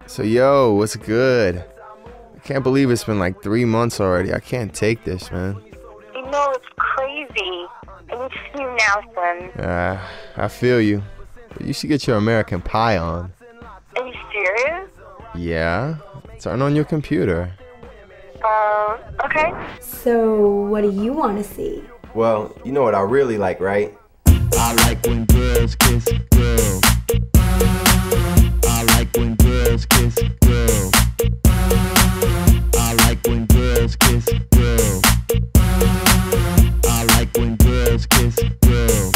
So yo, what's good? I can't believe it's been like 3 months already. I can't take this, man. You know, it's crazy. I need to see you now, son. I feel you. But you should get your American Pie on. Are you serious? Yeah? Turn on your computer. Okay. So, what do you want to see? Well, you know what I really like, right? I like when girls kiss girls. I like when girls kiss girls. I like when girls kiss girls. I like when girls kiss girls.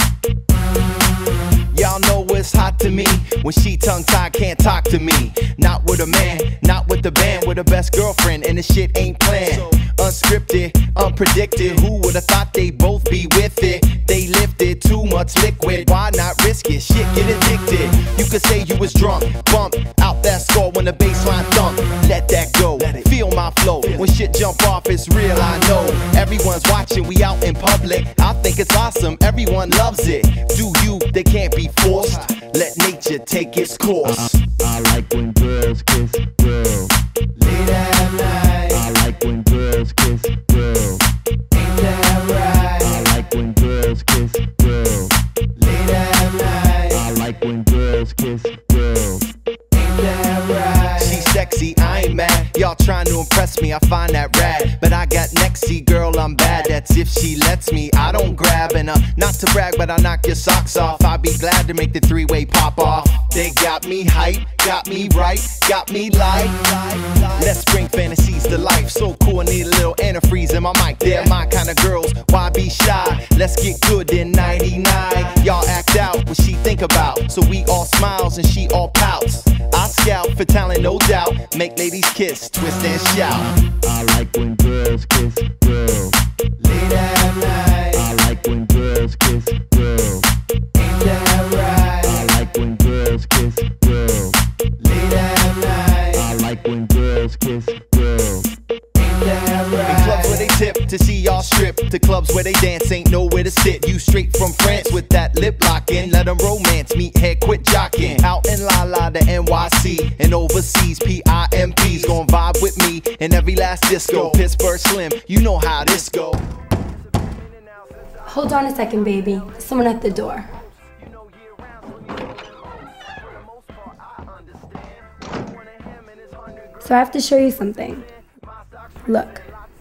Y'all know it's hot to me when she tongue-tied can't talk to me. Not with a man, not with the band, with the best girlfriend, and the shit ain't planned. Unscripted, unpredicted, who would've thought they both be with it? They lifted too much liquid, why not risk it? Shit, get addicted. You could say you was drunk, bump out that score when the baseline thump. Let that go, feel my flow. When shit jump off, it's real, I know. Everyone's watching, we out in public. I think it's awesome, everyone loves it. Do you, they can't be forced. Let nature take its course. I like when girls kiss girls. Late at night, I like when girls kiss girls. ain't that right? I like when girls kiss girls. Late at night, I like when girls kiss girls. ain't that right? She's sexy, I ain't mad. Y'all trying to impress me, I find that rad. But I got nexty, girl, I'm bad. That's if she lets me, I don't grab. And not to brag, but I'll knock your socks off. I'll be glad to make the three-way pop off. They got me hype, got me right, got me light. Let's bring fantasies to life. So cool, I need a little antifreeze in my mic. They're my kind of girls, why be shy? Let's get good in 99. Y'all act out what she think about. So we all smiles and she all pouts. I scout for talent, no doubt. Make ladies kiss, twist and shout. I like when girls kiss girls. Late at night, I like when girls kiss girls. ain't that right? I like when girls kiss girls. Late at night, I like when girls kiss girls. ain't that right? In clubs where they tip to see y'all strip, to clubs where they dance, ain't nowhere to sit. You straight from France with that lip locking. Let them romance, meet head, quit jocking. Out in La La, the NYC, and overseas, PIMPs. Gon' vibe with me in every last disco. Pittsburgh Slim, you know how this go. Hold on a second, baby. There's someone at the door. So I have to show you something. Look.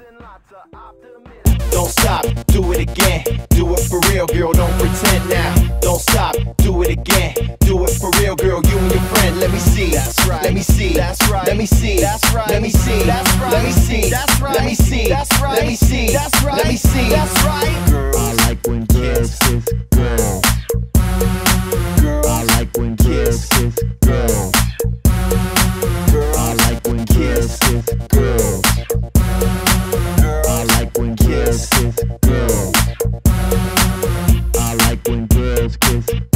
Don't stop, do it again. Do it for real, girl, don't pretend now. Don't stop, do it again. Do it for real, girl, you and your friend. Let me see, that's right. Let me see, that's right. Let me see, that's right. Let me see, that's right. Let me see, that's right. Let me see, that's right. Let me see, that's right. Let me see, that's right. Girls, I like when girls kiss girls. I like when girls kiss girls. I like when girls kiss girls. I like when girls kiss girls. I like when girls kiss